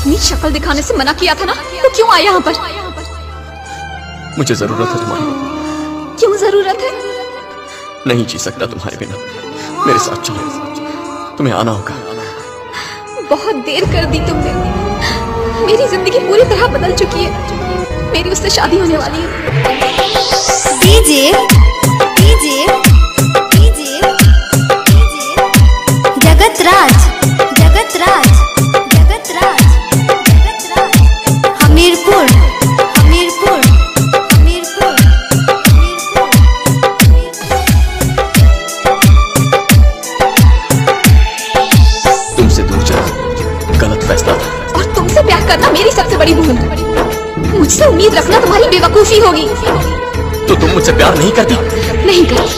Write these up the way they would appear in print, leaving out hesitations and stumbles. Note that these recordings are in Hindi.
अपनी शक्ल दिखाने से मना किया था ना, तो क्यों आया यहाँ पर? मुझे जरूरत है तुम्हारी। क्यों जरूरत है? नहीं जी सकता तुम्हारे बिना। मेरे साथ चलो, तुम्हें आना होगा। बहुत देर कर दी तुमने। मेरी जिंदगी पूरी तरह बदल चुकी है। मेरी उससे शादी होने वाली है। DJ DJ DJ Jagatraj Jagatraj Jagatraj Jagatraj Hamirpur Hamirpur Hamirpur तुमसे दूर चला गलत फैसला था। और तुमसे प्यार करना मेरी सबसे बड़ी भूल। मुझसे उम्मीद रखना तुम्हारी बेवकूफी होगी। तो तुम मुझसे प्यार नहीं करती? नहीं करती।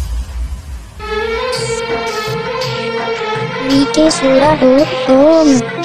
VK Sura.com